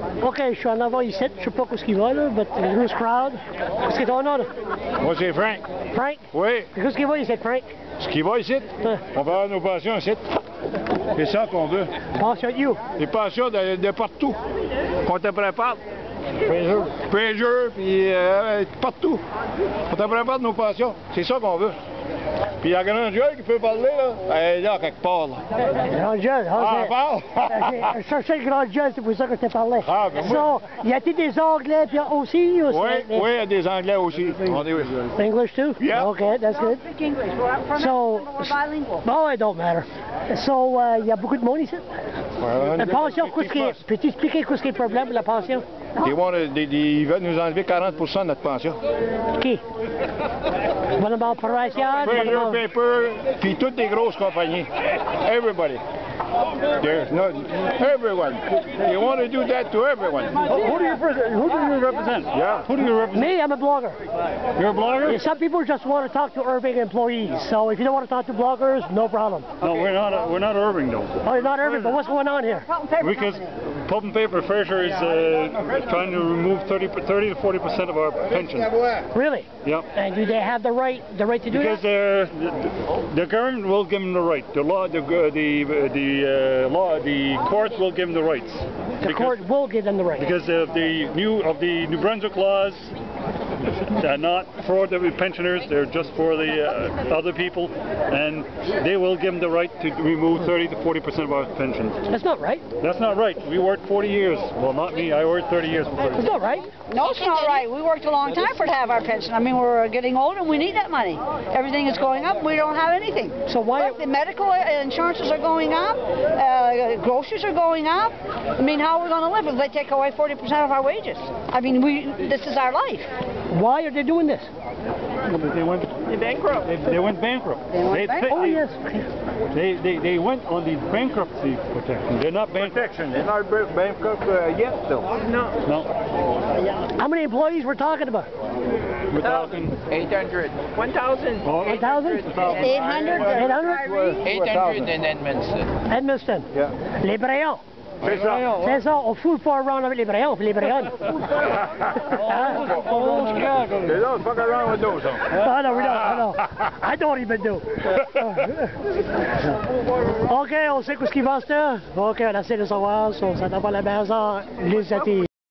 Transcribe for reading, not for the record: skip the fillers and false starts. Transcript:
OK, je suis en avant ici, je sais pas où ce qu'il va, là, mais loose crowd. Qu'est-ce qui est ton nom, là? Moi, c'est Frank. Frank? Oui. Qu'est-ce qu'il va ici, Frank? Ce qui va ici, on va avoir nos pensions ici. C'est ça qu'on veut. Pension de you? Des pensions de partout. Qu'on te prépare. Fraser, puis partout. On te prépare nos pensions. C'est ça qu'on veut. Puis la grande gueule qui peut parler, là, elle est là quelque part, là. Grande gueule, Ah, parle! Je cherchais le grand gueule, c'est pour ça que je t'ai parlé. Ah, ben moi... Y a-t-il des Anglais puis aussi? Oui, oui, il y a des Anglais aussi. English too? Yeah. Okay, that's good. So, oh, it don't matter. So, y a beaucoup de monde ici? La pension, peux-tu expliquer qu'est-ce qui est le problème de la pension? Ils veulent nous enlever 40% de notre pension. Qui? Gouvernement provincial? Fraser, Paper, puis toutes les grosses compagnies. Everybody. There's no, everyone. You want to do that to everyone. Who do you represent? Yeah. Who do you represent? Me, I'm a blogger. You're a blogger? Some people just want to talk to Irving employees. So if you don't want to talk to bloggers, no problem. No, we're not Irving though. Oh, you're not Irving, but what's going on here? Because Pulp and Paper Fraser is trying to remove 30 to 40% of our pension. Really? Yep. And do they have the right to do because that? The government will give them the right. The law, the courts will give them the rights. The court will give them the right. Because of the New Brunswick laws. They're not for the pensioners, they're just for the other people, and they will give them the right to remove 30 to 40% of our pensions. That's not right. That's not right. We worked 40 years. Well, not me. I worked 30 years. That's not right. No, it's not right. We worked a long time to have our pension. I mean, we're getting old and we need that money. Everything is going up. We don't have anything. So why? Look, the medical insurances are going up. Groceries are going up. I mean, how are we going to live if they take away 40% of our wages? I mean, this is our life. Why are they doing this? They went bankrupt. They went bankrupt. Oh, yes. They went on the bankruptcy protection. They're not bankrupt. They're not bankrupt yet, though. No. How many employees we're talking about? We're talking 800. 1,000. 8,000? 800? 800? 800 in Edmundston. Edmundston? Yeah. Les Bréons? C'est ça. C'est ça, on fout pas around avec les Bréons puis les Bréonnes. They don't fuck around with those. I know, we don't. I don't even do. OK, on sait ce qui va se faire. OK, on essaie de savoir si on s'attend pas à la maison, les athées.